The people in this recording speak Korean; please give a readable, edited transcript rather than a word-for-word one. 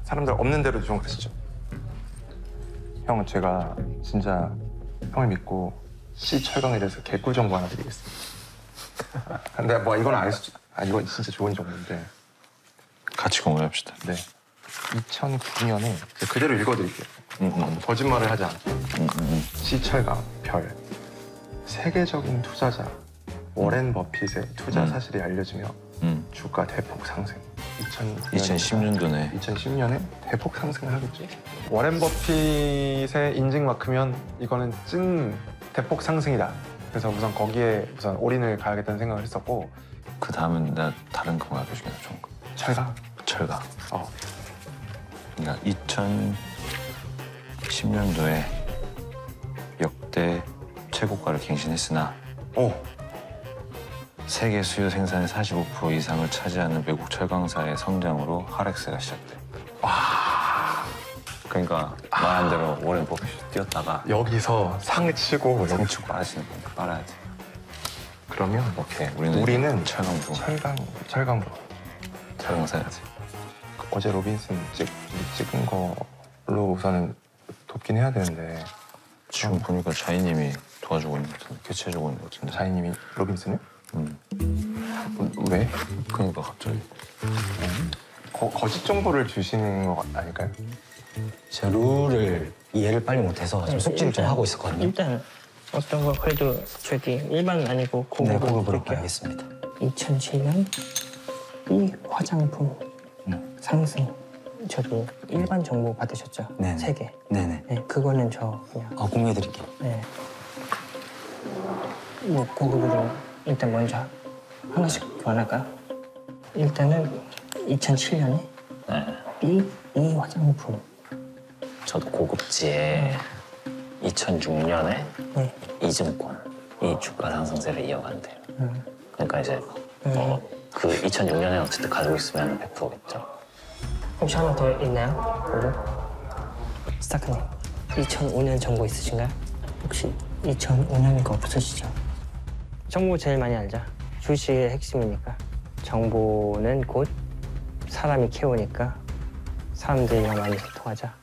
사람들 없는 대로 좀 가시죠. 형, 제가 진짜 형을 믿고 시철강에 대해서 개꿀 정보 하나 드리겠습니다. 근데 뭐 이건 이건 진짜 좋은 정보인데. 같이 공유합시다. 네. 2009년에 그대로 읽어드릴게요. 거짓말을 하지 않게. 시철강, 별. 세계적인 투자자 워렌 버핏의 투자 사실이 알려지며 주가 대폭 상승. 2010년도네. 2010년에 대폭 상승을 하겠죠. 워렌 버핏의 인증만큼면 이거는 찐 대폭 상승이다. 그래서 우선 거기에 우선 올인을 가야겠다는 생각을 했었고. 그 다음은 내가 다른 거 알려주긴 해. 좋은 거. 철강? 철강. 그러니까 2010년도에 역대 최고가를 갱신했으나 세계 수요 생산의 45% 이상을 차지하는 외국 철강사의 성장으로 하락세가 시작돼. 그러니까 말한 대로 워렌 버핏이 뛰었다가 여기서 상을 치고 상치고 빨아지는 거니까 빨아야지. 그러면 오케이, 우리는 철강부. 철강부. 철강 사야지. 어제 로빈슨 찍은 걸로 우선은 돕긴 해야 되는데. 지금 보니까 자이님이 도와주고 있는 것 같은데, 캐치해주고 있는 것 같은데. 자이님이 로빈슨을? 왜? 그러니까 갑자기. 거짓 정보를 주시는 거 아닐까요? 제가 룰을 이해를 빨리 못해서 지금 속지를 좀 하고 있었거든요. 일단 어떤 거 그래도 저기 일반은 아니고 네, 고급으로 고급으로 드릴게요. 가겠습니다. 2007년 이 화장품 상승. 저기 일반 정보 받으셨죠? 네네. 3개. 네네. 네, 그거는 저 그냥. 공유해드릴게요. 네. 뭐 고급으로 일단 먼저 하나씩 교환할까요? 일단은 2007년에 이 화장품. 저도 고급지에 2006년에 네. 이증권, 이 주가 상승세를 이어간대요. 그러니까 이제 그 2006년에 어쨌든 가지고 있으면 100%겠죠. 혹시 하나 더 있나요? 그리고 스타크님, 2005년 정보 있으신가요? 혹시 2005년 거 없으시죠? 정보 제일 많이 알자. 주식의 핵심이니까. 정보는 곧 사람이 키우니까 사람들이랑 많이 소통하자.